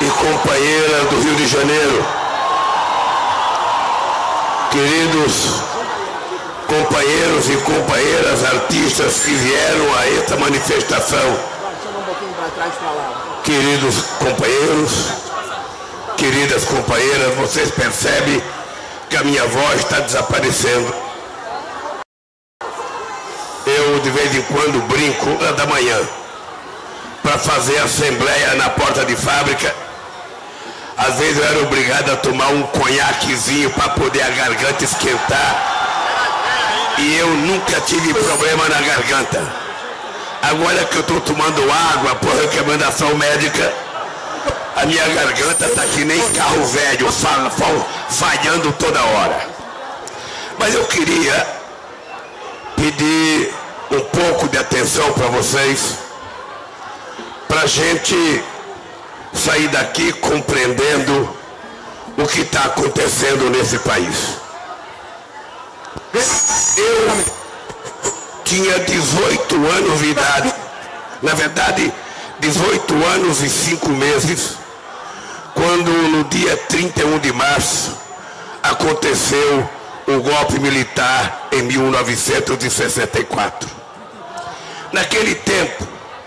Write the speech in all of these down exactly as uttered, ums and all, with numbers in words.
e companheiras do Rio de Janeiro, queridos companheiros e companheiras artistas que vieram a esta manifestação, queridos companheiros, queridas companheiras, vocês percebem que a minha voz está desaparecendo. Eu de vez em quando brinco uma da manhã para fazer assembleia na porta de fábrica. Às vezes eu era obrigado a tomar um conhaquezinho para poder a garganta esquentar. E eu nunca tive problema na garganta. Agora que eu estou tomando água por recomendação médica, a minha garganta está que nem carro velho, falhando toda hora. Mas eu queria pedir um pouco de atenção para vocês, para a gente sair daqui compreendendo o que está acontecendo nesse país. Eu tinha dezoito anos de idade, na verdade, dezoito anos e cinco meses, quando no dia trinta e um de março aconteceu o golpe militar em mil novecentos e sessenta e quatro. Naquele tempo,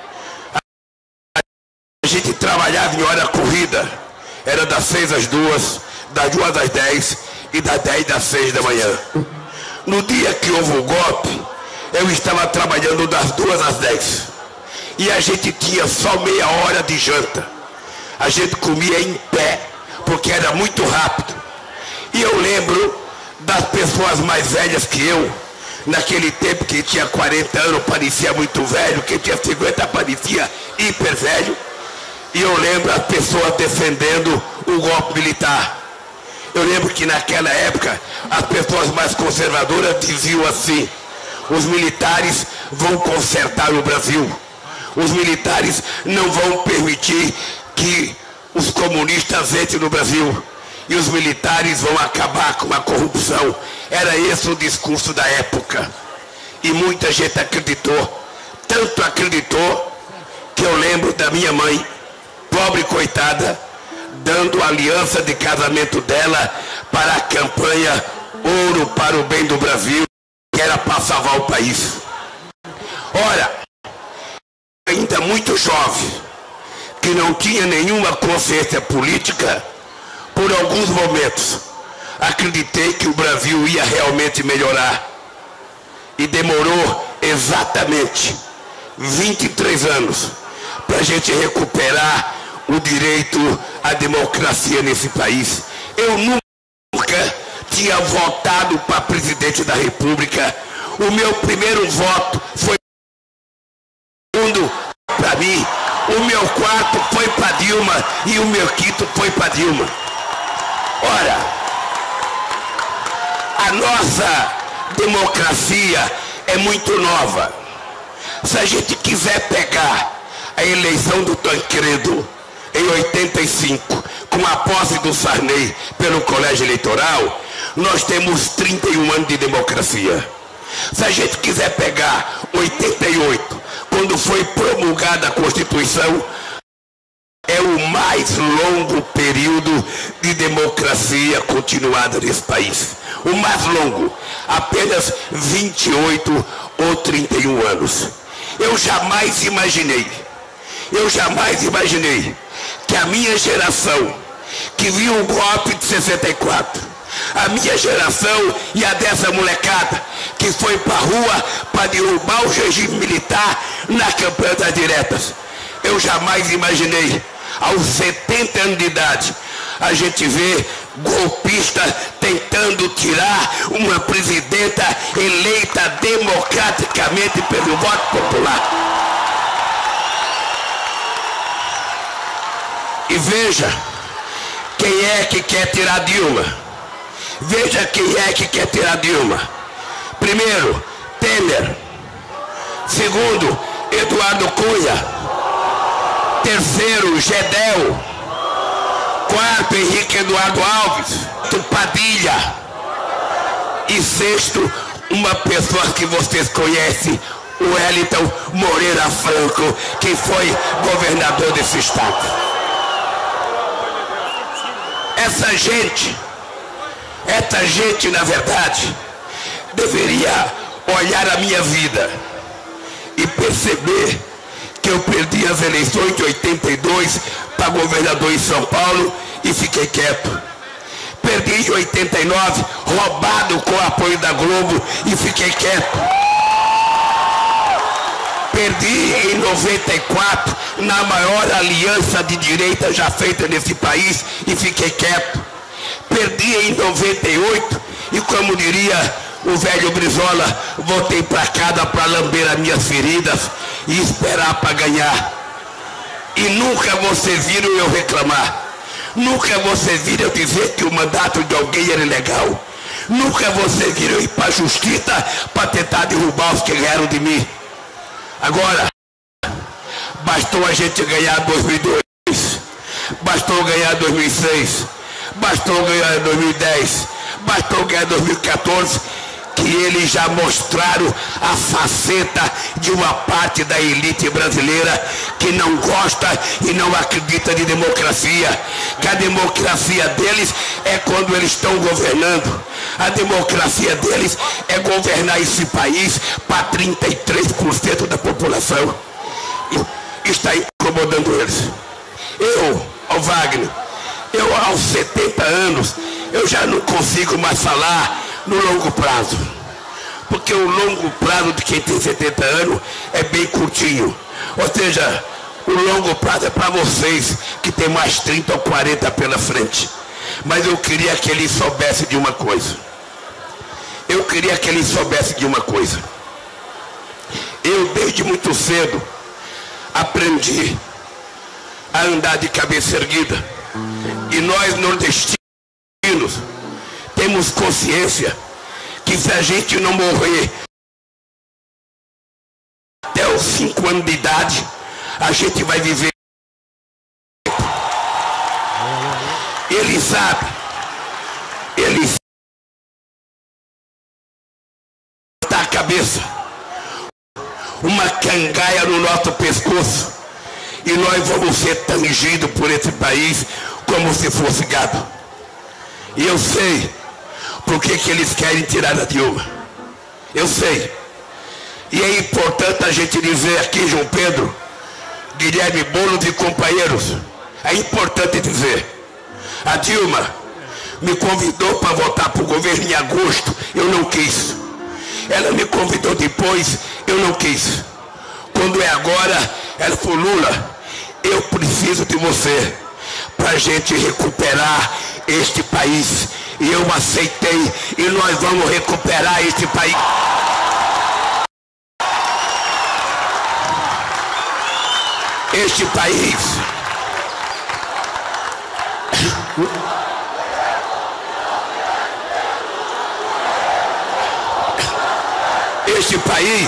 a gente trabalhava em hora corrida, era das seis às duas, das duas às dez e das dez às seis da manhã. No dia que houve o golpe, eu estava trabalhando das duas às dez. E a gente tinha só meia hora de janta. A gente comia em pé, porque era muito rápido. E eu lembro das pessoas mais velhas que eu, naquele tempo que tinha quarenta anos, parecia muito velho, quem tinha cinquenta parecia hiper velho. E eu lembro as pessoas defendendo o golpe militar. Eu lembro que naquela época as pessoas mais conservadoras diziam assim: os militares vão consertar o Brasil. Os militares não vão permitir que os comunistas entrem no Brasil. E os militares vão acabar com a corrupção. Era esse o discurso da época. E muita gente acreditou. Tanto acreditou que eu lembro da minha mãe, pobre coitada, dando a aliança de casamento dela para a campanha Ouro para o Bem do Brasil, que era para salvar o país. Ora, ainda muito jovem, que não tinha nenhuma consciência política, por alguns momentos acreditei que o Brasil ia realmente melhorar. E demorou exatamente vinte e três anos para a gente recuperar o direito à democracia nesse país. Eu nunca tinha votado para presidente da República. O meu primeiro voto foi para mim, o meu quarto foi para Dilma e o meu quinto foi para Dilma. Ora, a nossa democracia é muito nova. Se a gente quiser pegar a eleição do Tancredo em oitenta e cinco, com a posse do Sarney pelo colégio eleitoral, nós temos trinta e um anos de democracia. Se a gente quiser pegar oitenta e oito, quando foi promulgada a Constituição, é o mais longo período de democracia continuada nesse país. O mais longo, apenas vinte e oito ou trinta e um anos. Eu jamais imaginei, eu jamais imaginei que a minha geração, que viu o golpe de sessenta e quatro, a minha geração e a dessa molecada que foi para a rua para derrubar o regime militar na campanha das diretas, eu jamais imaginei, aos setenta anos de idade, a gente vê golpista tentando tirar uma presidenta eleita democraticamente pelo voto popular. E veja quem é que quer tirar Dilma. Veja quem é que quer tirar Dilma. Primeiro, Temer. Segundo, Eduardo Cunha. Terceiro, Gedel. Quarto, Henrique Eduardo Alves. Padilha. E sexto, uma pessoa que vocês conhecem, o Wellington Moreira Franco, que foi governador desse estado. Essa gente, essa gente, na verdade, deveria olhar a minha vida e perceber que eu perdi as eleições de oitenta e dois para governador em São Paulo e fiquei quieto. Perdi em oitenta e nove, roubado com o apoio da Globo e fiquei quieto. Perdi em noventa e quatro, na maior aliança de direita já feita nesse país e fiquei quieto. Perdi em noventa e oito e, como diria o velho Brizola, voltei para casa para lamber as minhas feridas e esperar para ganhar. E nunca vocês viram eu reclamar. Nunca vocês viram eu dizer que o mandato de alguém era ilegal. Nunca vocês viram eu ir para a justiça para tentar derrubar os que ganharam de mim. Agora, bastou a gente ganhar dois mil e dois, bastou ganhar dois mil e seis, bastou ganhar dois mil e dez, bastou ganhar dois mil e quatorze, que eles já mostraram a faceta de uma parte da elite brasileira que não gosta e não acredita de democracia. Que a democracia deles é quando eles estão governando. A democracia deles é governar esse país para trinta e três por cento da população. E está incomodando eles. Eu, ao Wagner, eu aos setenta anos, eu já não consigo mais falar no longo prazo, porque o longo prazo de quem tem setenta anos é bem curtinho. Ou seja, o longo prazo é para vocês que tem mais trinta ou quarenta pela frente. Mas eu queria que ele soubesse de uma coisa. Eu queria que ele soubesse de uma coisa. Eu, desde muito cedo, aprendi a andar de cabeça erguida. E nós, nordestinos, temos consciência que se a gente não morrer até os cinco anos de idade, a gente vai viver. Ele sabe, ele está a cabeça, uma cangaia no nosso pescoço, e nós vamos ser tangidos por esse país como se fosse gado. E eu sei por que que eles querem tirar a Dilma. Eu sei. E é importante a gente dizer aqui, João Pedro, Guilherme Boulos e companheiros, é importante dizer, a Dilma me convidou para votar para o governo em agosto, eu não quis. Ela me convidou depois, eu não quis. Quando é agora, ela falou: Lula, eu preciso de você para a gente recuperar este país. E eu aceitei, e nós vamos recuperar este país. Este país este país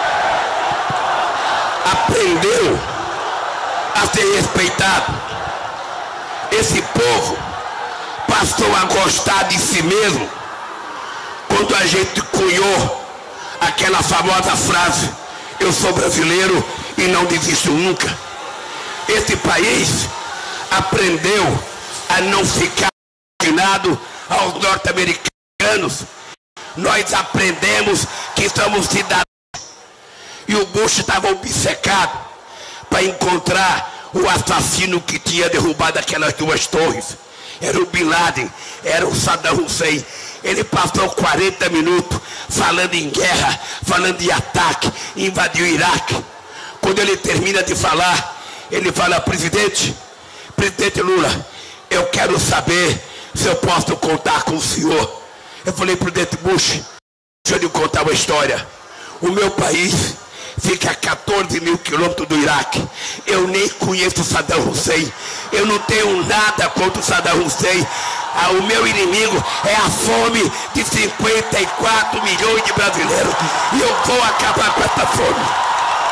aprendeu a ser respeitado. Esse povo passou a gostar de si mesmo quando a gente cunhou aquela famosa frase: eu sou brasileiro e não desisto nunca. Esse país aprendeu a não ficar subordinado aos norte-americanos. Nós aprendemos que somos cidadãos. E o Bush estava obcecado para encontrar o assassino que tinha derrubado aquelas duas torres. Era o Bin Laden, era o Saddam Hussein. Ele passou quarenta minutos falando em guerra, falando em ataque, invadiu o Iraque. Quando ele termina de falar, ele fala: presidente, presidente Lula, eu quero saber se eu posso contar com o senhor. Eu falei: presidente Bush, deixa eu lhe contar uma história. O meu país fica a quatorze mil quilômetros do Iraque. Eu nem conheço Saddam Hussein. Eu não tenho nada contra o Saddam Hussein. Ah, o meu inimigo é a fome de cinquenta e quatro milhões de brasileiros. E eu vou acabar com essa fome.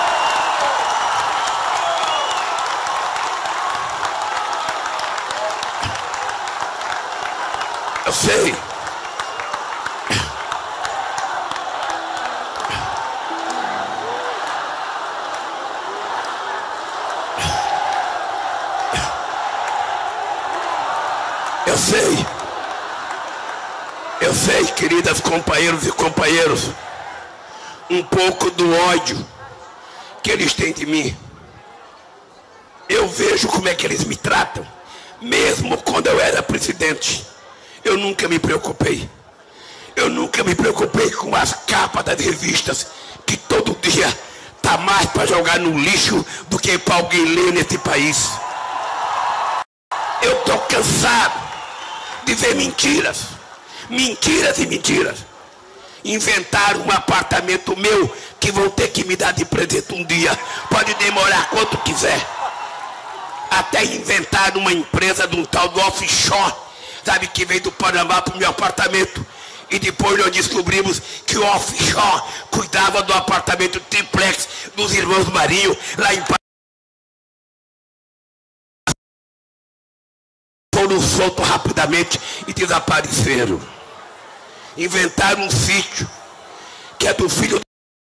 Eu sei. Eu sei, eu sei, queridas companheiros e companheiros, um pouco do ódio que eles têm de mim. Eu vejo como é que eles me tratam. Mesmo quando eu era presidente, eu nunca me preocupei. Eu nunca me preocupei com as capas das revistas, que todo dia tá mais para jogar no lixo do que para alguém ler nesse país. Eu tô cansado de ver mentiras, mentiras e mentiras. Inventaram um apartamento meu que vão ter que me dar de presente um dia. Pode demorar quanto quiser. Até inventar uma empresa de um tal do offshore, sabe, que veio do Panamá para o meu apartamento. E depois nós descobrimos que o offshore cuidava do apartamento triplex dos irmãos Marinho, lá em Panamá. Foram soltos rapidamente e desapareceram. Inventaram um sítio que é do filho.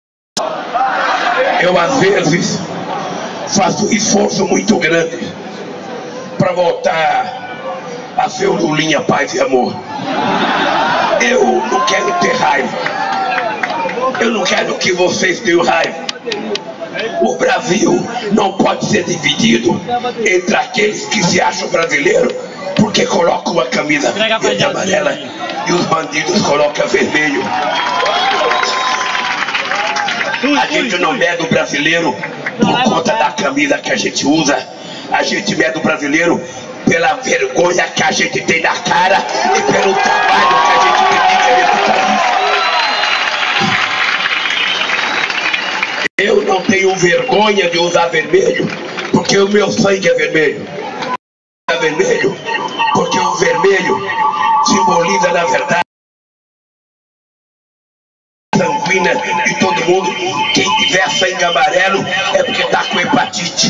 Eu às vezes faço um esforço muito grande para voltar a ser o Lulinha Paz e Amor. Eu não quero ter raiva. Eu não quero que vocês tenham raiva. O Brasil não pode ser dividido entre aqueles que se acham brasileiros porque colocam uma camisa verde amarela e os bandidos colocam vermelho. A gente não mede o brasileiro por conta da camisa que a gente usa. A gente mede o brasileiro pela vergonha que a gente tem na cara e pelo trabalho que a gente dedica nesse país. Eu não tenho vergonha de usar vermelho, porque o meu sangue é vermelho. É vermelho, porque o vermelho simboliza, na verdade, sanguínea de todo mundo. Quem tiver sangue amarelo é porque está com hepatite.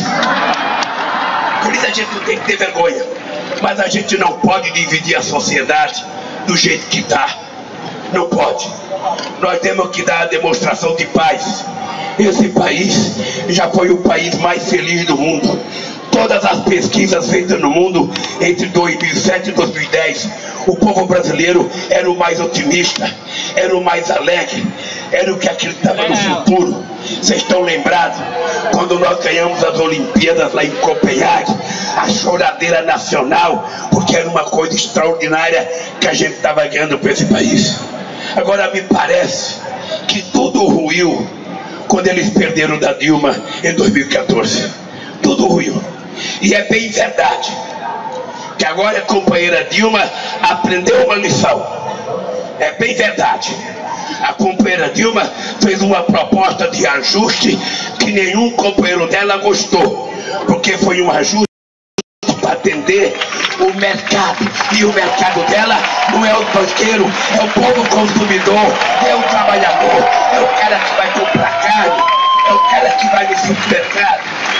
Por isso a gente não tem que ter vergonha. Mas a gente não pode dividir a sociedade do jeito que está. Não pode. Nós temos que dar a demonstração de paz. Esse país já foi o país mais feliz do mundo. Todas as pesquisas feitas no mundo entre dois mil e sete e dois mil e dez, o povo brasileiro era o mais otimista, era o mais alegre, era o que acreditava no futuro. Vocês estão lembrados quando nós ganhamos as Olimpíadas lá em Copenhague, a choradeira nacional, porque era uma coisa extraordinária que a gente estava ganhando para esse país. Agora me parece que tudo ruiu quando eles perderam da Dilma em dois mil e quatorze. Tudo ruiu. E é bem verdade que agora a companheira Dilma aprendeu uma lição. É bem verdade. A companheira Dilma fez uma proposta de ajuste que nenhum companheiro dela gostou, porque foi um ajuste para atender o mercado. E o mercado dela não é o banqueiro, é o povo consumidor, é o trabalhador, é o cara que vai comprar carne, é o cara que vai no supermercado.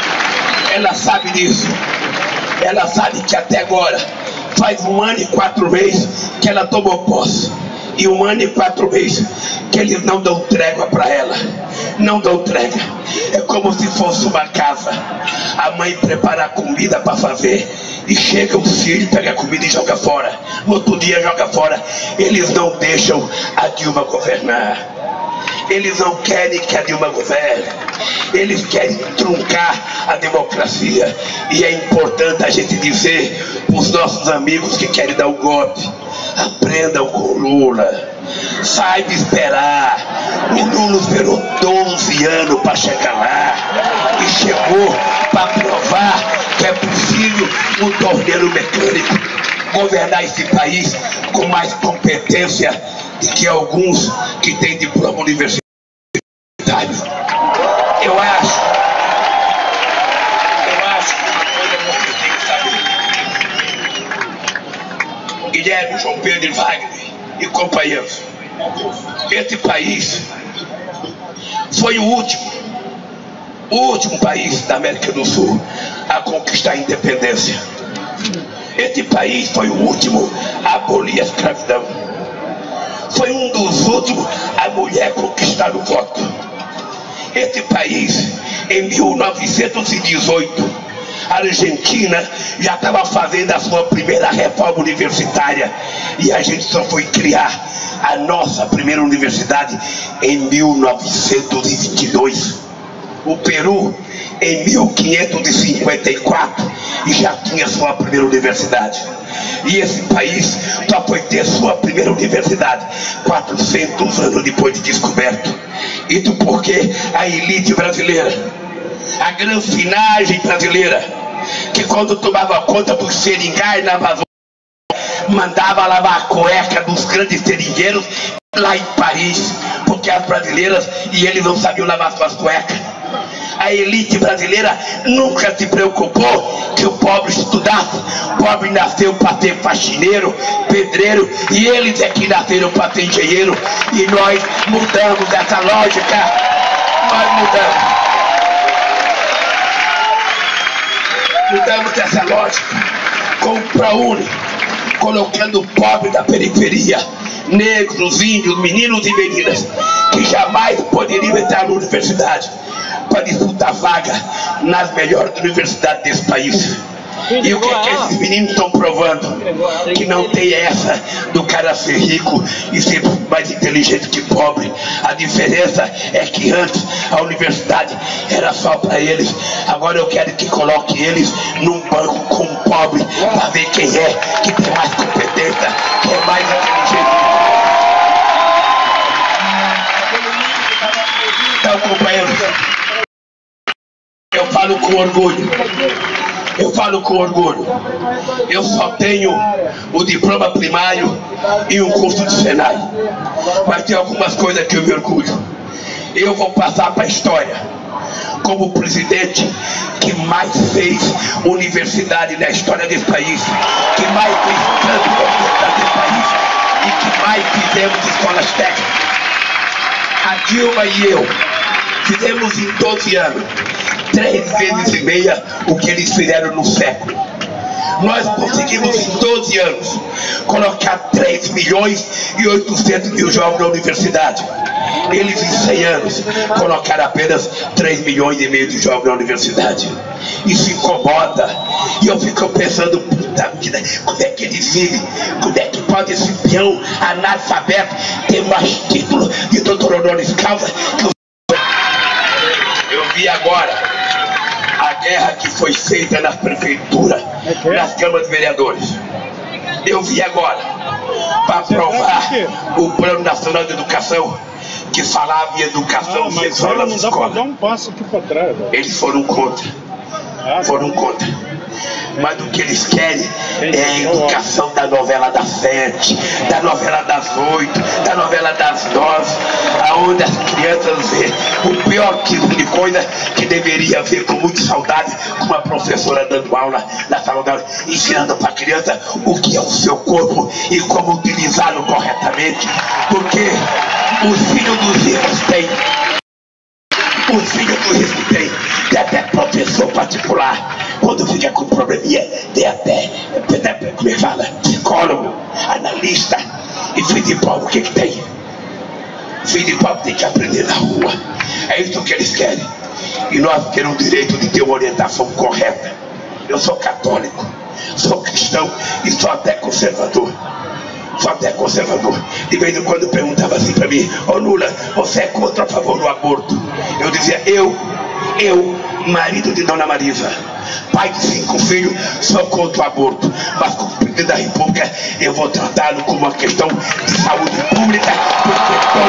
Ela sabe disso. Ela sabe que até agora faz um ano e quatro meses que ela tomou posse. E um ano e quatro meses que eles não dão trégua para ela. Não dão trégua. É como se fosse uma casa. A mãe prepara a comida para fazer e chega o filho, pega a comida e joga fora. No outro dia joga fora. Eles não deixam a Dilma governar. Eles não querem que a Dilma governe. Eles querem truncar a democracia. E é importante a gente dizer para os nossos amigos que querem dar o golpe: aprendam com o Lula. Saiba esperar. O Lula esperou doze anos para chegar lá. E chegou para provar que é possível um torneiro mecânico governar esse país com mais competência do que alguns que têm diploma universitário. Eu acho, eu acho que uma coisa que vocês têm que saber. Guilherme, João Pedro e Wagner e companheiros, esse país foi o último, o último país da América do Sul a conquistar a independência. Esse país foi o último a abolir a escravidão. Foi um dos últimos a mulher conquistar o voto. Esse país, em mil novecentos e dezoito, a Argentina já estava fazendo a sua primeira reforma universitária e a gente só foi criar a nossa primeira universidade em mil novecentos e vinte e dois. O Peru em mil quinhentos e cinquenta e quatro e já tinha sua primeira universidade. E esse país só foi ter sua primeira universidade quatrocentos anos depois de descoberto. Isso porque a elite brasileira, a granfinagem brasileira, que quando tomava conta dos seringais na Amazônia, mandava lavar a cueca dos grandes seringueiros lá em Paris, porque as brasileiras e eles não sabiam lavar suas cuecas. A elite brasileira nunca se preocupou que o pobre estudasse. O pobre nasceu para ser faxineiro, pedreiro, e eles é que nasceram para ser engenheiro. E nós mudamos essa lógica. Nós mudamos. Mudamos essa lógica com o ProUni, colocando o pobre da periferia, negros, índios, meninos e meninas, que jamais poderiam entrar na universidade, para disputar vaga nas melhores universidades desse país. E o que é que esses meninos estão provando? Que não tem essa do cara ser rico e ser mais inteligente que pobre. A diferença é que antes a universidade era só para eles. Agora eu quero que coloque eles num banco com um pobre para ver quem é que tem mais competência, que é mais inteligente. Então, companheiros, eu falo com orgulho, eu falo com orgulho, eu só tenho o diploma primário e um curso de Senai, mas tem algumas coisas que eu me orgulho. Eu vou passar para a história como o presidente que mais fez universidade na história desse país, que mais fez tanto universidade desse país e que mais fizemos escolas técnicas. A Dilma e eu fizemos em doze anos três vezes e meia o que eles fizeram no século. Nós conseguimos em doze anos colocar três milhões e oitocentos mil jovens na universidade. Eles em cem anos colocaram apenas três milhões e meio de jovens na universidade. Isso incomoda. E eu fico pensando, puta vida, como é que eles vivem? Como é que pode esse peão analfabeto ter mais título de doutor honoris causa que o... Eu vi agora a guerra que foi feita nas prefeituras, nas câmaras de vereadores. Eu vi agora, para aprovar o Plano Nacional de Educação, que falava em educação ah, sexual nas escolas. Um passo aqui para trás, eles foram contra. Ah, foram contra. Mas o que eles querem é a educação da novela das sete, da novela das oito, da novela das nove, aonde as crianças vêem o pior tipo de coisa que deveria ver com muita saudade, com uma professora dando aula na sala de aula, ensinando para a criança o que é o seu corpo e como utilizá-lo corretamente, porque os filhos dos ricos têm. Os filhos do risco tem, tem até professor particular. Quando fica com probleminha, tem até, como é que fala, psicólogo, analista. E filho de pobre, o que que tem? Filho de pobre tem que aprender na rua. É isso que eles querem. E nós temos o direito de ter uma orientação correta. Eu sou católico, sou cristão e sou até conservador. Sou até conservador. De vez em quando perguntava assim para mim: ô Lula, você é contra ou a favor do aborto? Eu dizia: eu, eu, marido de Dona Marisa, pai de cinco filhos, sou contra o aborto. Mas como presidente da República, eu vou tratá-lo como uma questão de saúde pública, porque todo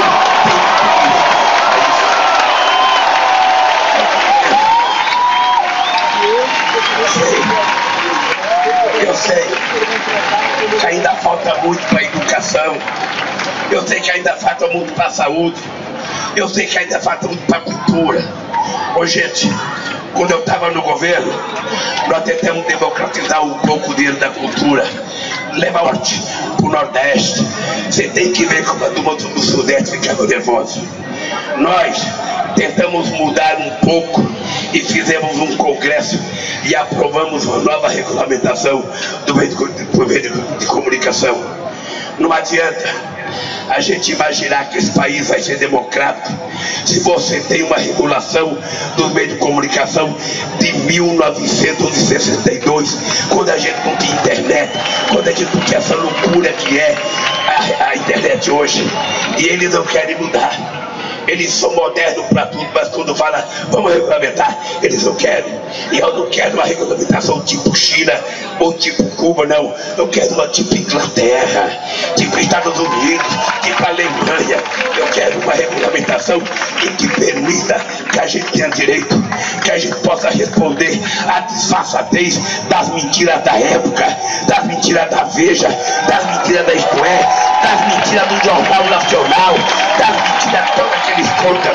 tem. Eu sei que ainda falta muito para a educação, eu sei que ainda falta muito para a saúde, eu sei que ainda falta muito para a cultura. Ô gente, quando eu estava no governo, nós tentamos democratizar um pouco o dinheiro da cultura, levar o norte para o nordeste. Você tem que ver como a turma do sudeste ficava nervosa. Nós tentamos mudar um pouco e fizemos um congresso e aprovamos uma nova regulamentação do meio de, do meio de comunicação. Não adianta a gente imaginar que esse país vai ser democrático se você tem uma regulação dos meios de comunicação de mil novecentos e sessenta e dois, quando a gente não tinha internet, quando a gente não tinha essa loucura que é a, a internet hoje. E eles não querem mudar. Eles são modernos para tudo, mas quando fala vamos regulamentar, eles não querem. E eu não quero uma regulamentação tipo China ou tipo Cuba, não. Eu quero uma tipo Inglaterra, tipo Estados Unidos, tipo Alemanha. Eu quero uma regulamentação em que permita que a gente tenha direito, que a gente possa responder à disfarçatez das mentiras da época, das mentiras da Veja, das mentiras da Isto É, das mentiras do Jornal Nacional, das mentiras todas que eles contam.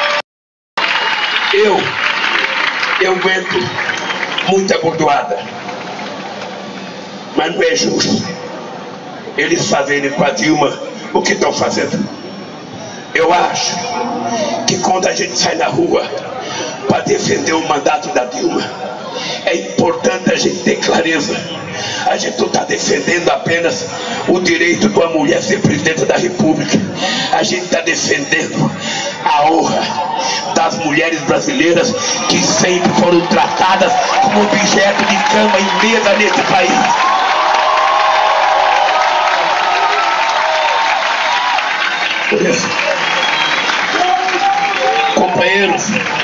Eu, eu aguento muita gordoada, mas não é justo eles fazerem com a Dilma o que estão fazendo. Eu acho que quando a gente sai na rua para defender o mandato da Dilma, é importante a gente ter clareza. A gente não está defendendo apenas o direito de uma mulher ser presidente da República. A gente está defendendo a honra das mulheres brasileiras que sempre foram tratadas como objeto de cama e mesa nesse país. Por isso, companheiros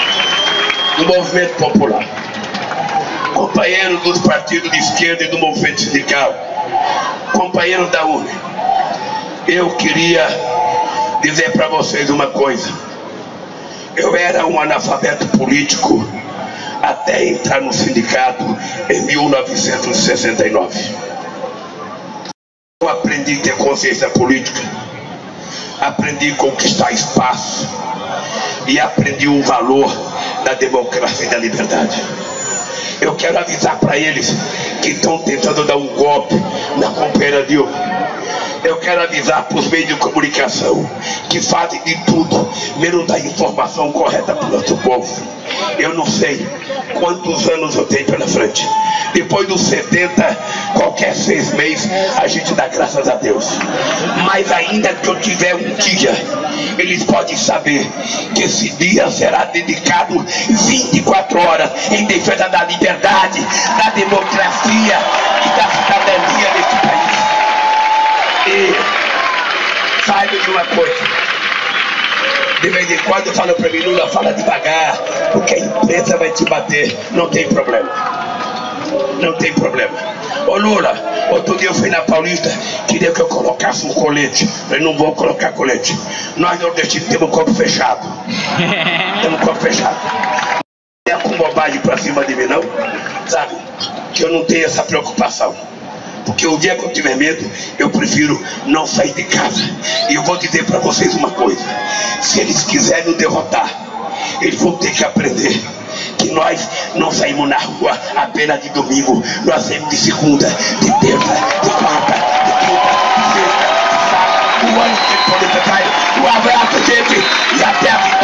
do movimento popular, companheiros dos partidos de esquerda e do movimento sindical, companheiros da U N E, eu queria dizer para vocês uma coisa. Eu era um analfabeto político até entrar no sindicato em mil novecentos e sessenta e nove. Eu aprendi a ter consciência política, aprendi a conquistar espaço e aprendi o valor da democracia e da liberdade. Eu quero avisar para eles que estão tentando dar um golpe na companheira Dilma. Eu quero avisar para os meios de comunicação que fazem de tudo menos dar informação correta para o nosso povo. Eu não sei quantos anos eu tenho pela frente. Depois dos setenta, qualquer seis meses, a gente dá graças a Deus. Mas ainda que eu tiver um dia, eles podem saber que esse dia será dedicado vinte e quatro horas em defesa da liberdade, da democracia e da cidadania desse país. E saiba de uma coisa, de vez em quando fala para mim, Lula, fala devagar, porque a imprensa vai te bater. Não tem problema, não tem problema. Ô Lula, outro dia eu fui na Paulista, queria que eu colocasse um colete. Eu não vou colocar colete. Nós nordestinos temos o corpo fechado. Temos o corpo fechado. Não é com bobagem pra cima de mim não, sabe? Que eu não tenho essa preocupação. Porque o dia que eu tiver medo, eu prefiro não sair de casa. E eu vou dizer para vocês uma coisa: se eles quiserem nos derrotar, eles vão ter que aprender que nós não saímos na rua apenas de domingo. Nós saímos de segunda, de terça, de quarta, de quinta, de sexta, de sábado. O ano que pode ficar. Um abraço, gente, e até a vida.